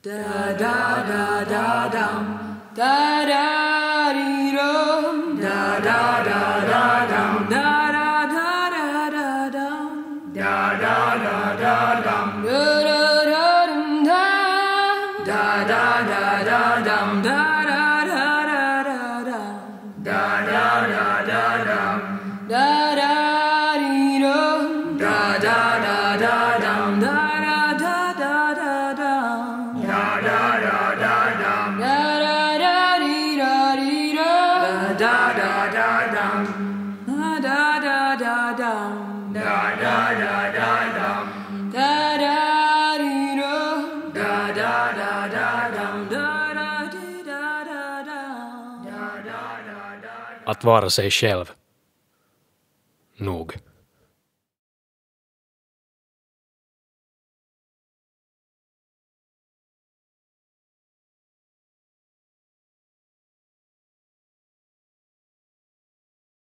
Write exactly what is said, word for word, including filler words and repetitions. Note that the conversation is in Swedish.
Da da da da dum, da da dee dum, da da da da dum, da da da da da dum, da da da da dum, da da da dum da, da da da da dum, da da da da da dum, da da da da dum, da da dee dum, da da da da dum, da da da da da dum, da da da da dum, da da da dee da dee da, da da da dum, da da da da dum, da da da da dum, da da dee dum, da da da da dum, da da dee da da dum, da da da da. Att vara sig själv. Nog.